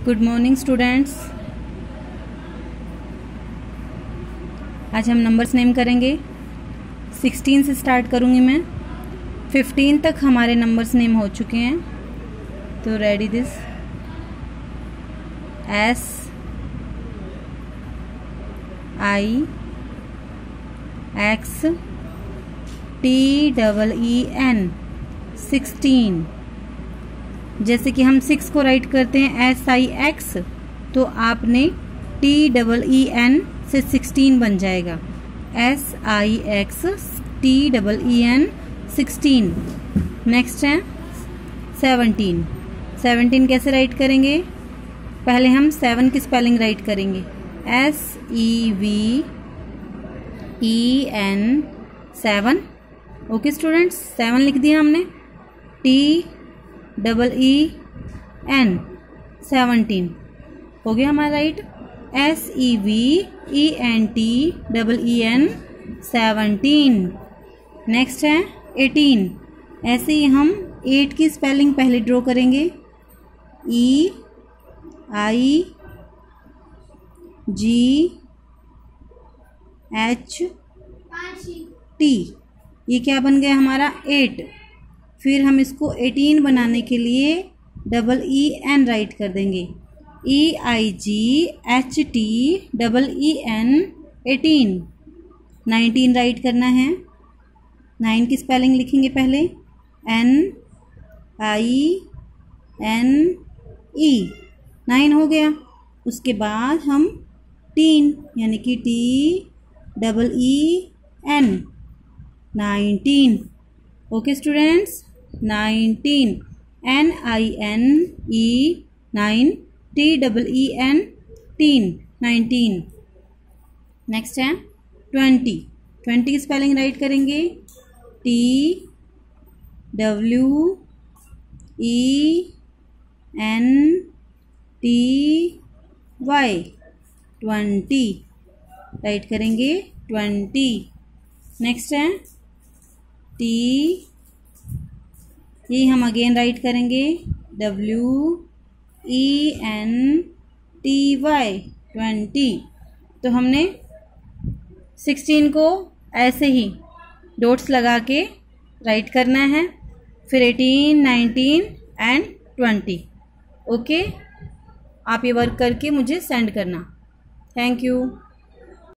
Good morning students. आज हम numbers name करेंगे। 16 से स्टार्ट करूंगी मैं। 15 तक हमारे नंबर्स नेम हो चुके हैं, तो ready this. S I X T E N 16। जैसे कि हम 6 को राइट करते हैं SIX, तो आपने TEEN से 16 बन जाएगा। SIX TEEN 16। नेक्स्ट है 17। 17 कैसे राइट करेंगे? पहले हम 7 की स्पेलिंग राइट करेंगे। SEVEN 7। ओके स्टूडेंट्स, 7 लिख दिया हमने। TEEN 17 हो गया हमारा राइट। SEVENTEEN 17। नेक्स्ट है 18। ऐसे ही हम 8 की स्पेलिंग पहले ड्रॉ करेंगे। EIGHT। ये क्या बन गया हमारा 8। फिर हम इसको 18 बनाने के लिए EEN राइट कर देंगे। EIGHTEEN 18। 19 राइट करना है। 9 की स्पेलिंग लिखेंगे पहले NINE। 9 हो गया। उसके बाद हम टीन यानी कि TEEN 19। Okay students, 19 NINE 9 TEEN 19। Next है 20। 20 की स्पेलिंग राइट करेंगे TWENTY 20 राइट करेंगे 20। नेक्स्ट है ये हम अगेन राइट करेंगे WENTY 20। तो हमने 16 को ऐसे ही डॉट्स लगा के राइट करना है, फिर 18, 19 एंड 20। ओके, आप ये वर्क करके मुझे सेंड करना। Thank you.